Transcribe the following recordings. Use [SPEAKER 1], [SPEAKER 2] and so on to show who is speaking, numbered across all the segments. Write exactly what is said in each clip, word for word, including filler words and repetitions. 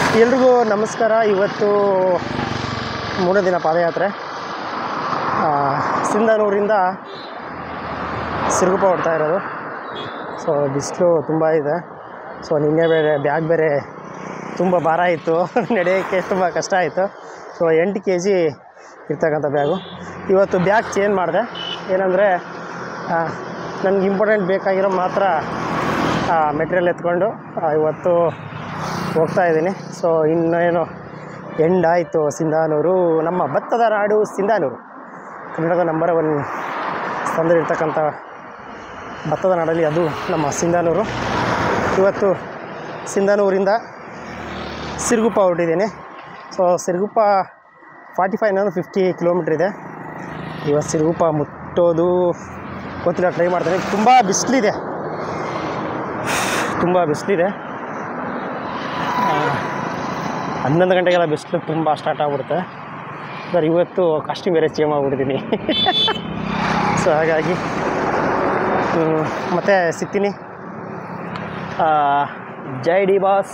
[SPEAKER 1] ಎಲ್ರಿಗೂ ನಮಸ್ಕಾರ. ಇವತ್ತು ಮೂರನೇ ದಿನ ಪಾದಯಾತ್ರೆ. ಸಿಂಧನೂರಿಂದ ಸಿರುಗುಪ್ಪ ಹೊಡ್ತಾ ಇರೋದು. ಸೊ ಬಿಸಿಲು ತುಂಬ ಇದೆ. ಸೊ ನಿನ್ನೆ ಬೇರೆ ಬ್ಯಾಗ್ ಬೇರೆ ತುಂಬ ಭಾರ ಇತ್ತು, ನಡೆಯೋಕ್ಕೆ ತುಂಬ ಕಷ್ಟ ಆಯಿತು. ಸೊ ಎಂಟು ಕೆ ಜಿ ಇರ್ತಕ್ಕಂಥ ಬ್ಯಾಗು. ಇವತ್ತು ಬ್ಯಾಗ್ ಚೇಂಜ್ ಮಾಡಿದೆ. ಏನಂದರೆ ನನಗೆ ಇಂಪಾರ್ಟೆಂಟ್ ಬೇಕಾಗಿರೋ ಮಾತ್ರ ಮೆಟೀರಿಯಲ್ ಎತ್ಕೊಂಡು ಇವತ್ತು ಹೋಗ್ತಾ ಇದ್ದೀನಿ. ಸೊ ಇನ್ನೇನು ಎಂಡ್ ಆಯಿತು. ಸಿಂಧನೂರು, ನಮ್ಮ ಭತ್ತದ ನಾಡು ಸಿಂಧನೂರು, ಕನ್ನಡದ ನಂಬರ್ ಒನ್ ಸ್ಥಾನದಲ್ಲಿರ್ತಕ್ಕಂಥ ಭತ್ತದ ನಾಡಲ್ಲಿ ಅದು ನಮ್ಮ ಸಿಂಧನೂರು. ಇವತ್ತು ಸಿಂಧನೂರಿಂದ ಸಿರುಗುಪ್ಪ ಹೊರಟಿದ್ದೀನಿ. ಸೊ ಸಿರುಗುಪ್ಪ ಫಾರ್ಟಿ ಫೈವ್ ನಾನು ಫಿಫ್ಟಿ ಕಿಲೋಮೀಟ್ರ್ ಇದೆ. ಇವತ್ತು ಸಿರುಗುಪ್ಪ ಮುಟ್ಟೋದು ಗೊತ್ತಿಲ್ಲ, ಟ್ರೈ ಮಾಡ್ತೀನಿ. ತುಂಬ ಬಿಸಿಲಿದೆ, ತುಂಬ ಬಿಸಿಲಿದೆ. ಹನ್ನೊಂದು ಗಂಟೆಗೆಲ್ಲ ಬಿಸಿಲು ತುಂಬ ಸ್ಟಾರ್ಟ್ ಆಗಿಬಿಡುತ್ತೆ. ಸರ್ ಇವತ್ತು ಕಾಸ್ಟ್ಯೂಮ್ ಬೇರೆ ಚೇಂಜ್ ಆಗಿಬಿಡ್ತೀನಿ. ಸೊ ಹಾಗಾಗಿ ಮತ್ತೆ ಸಿಗ್ತೀನಿ. ಜೈ ಡಿ ಬಾಸ್,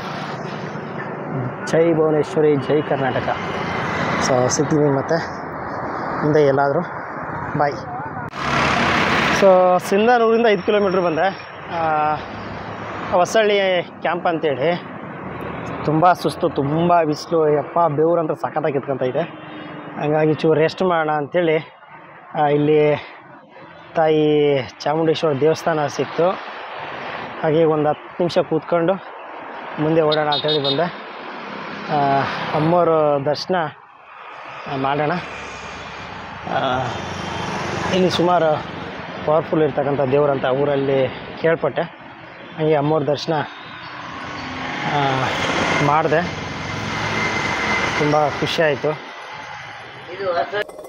[SPEAKER 1] ಜೈ ಭುವನೇಶ್ವರಿ, ಜೈ ಕರ್ನಾಟಕ. ಸೊ ಸಿಗ್ತೀನಿ ಮತ್ತೆ ಮುಂದೆ ಎಲ್ಲಾದರೂ. ಬಾಯ್. ಸೊ ಸಿಂಧನೂರಿಂದ ಐದು ಕಿಲೋಮೀಟ್ರ್ ಬಂದೆ. ಹೊಸಳ್ಳಿ ಕ್ಯಾಂಪ್ ಅಂತೇಳಿ. ತುಂಬ ಸುಸ್ತು, ತುಂಬ ಬಿಸಿಲು, ಯಪ್ಪ ಬೆವರು ಅಂತ ಸಖತ್ತಾಗಿ ಕಿತ್ಕೊತ ಇದೆ. ಹಂಗಾಗಿ ಚೂರು ರೆಸ್ಟ್ ಮಾಡೋಣ ಅಂಥೇಳಿ ಇಲ್ಲಿ ತಾಯಿ ಚಾಮುಂಡೇಶ್ವರಿ ದೇವಸ್ಥಾನ ಸಿಕ್ತು. ಹಾಗೆ ಒಂದು ಹತ್ತು ನಿಮಿಷ ಕೂತ್ಕೊಂಡು ಮುಂದೆ ಓಡೋಣ ಅಂಥೇಳಿ ಬಂದೆ. ಅಮ್ಮೋರು ದರ್ಶನ ಮಾಡೋಣ. ಇಲ್ಲಿ ಸುಮಾರು ಪವರ್ಫುಲ್ ಇರ್ತಕ್ಕಂಥ ದೇವರಂತ ಊರಲ್ಲಿ ಕೇಳ್ಪಟ್ಟೆ. ಹಾಗೆ ಅಮ್ಮೋರ ದರ್ಶನ ಮಾಡಿದೆ. ತುಂಬ ಖುಷಿಯಾಯಿತು.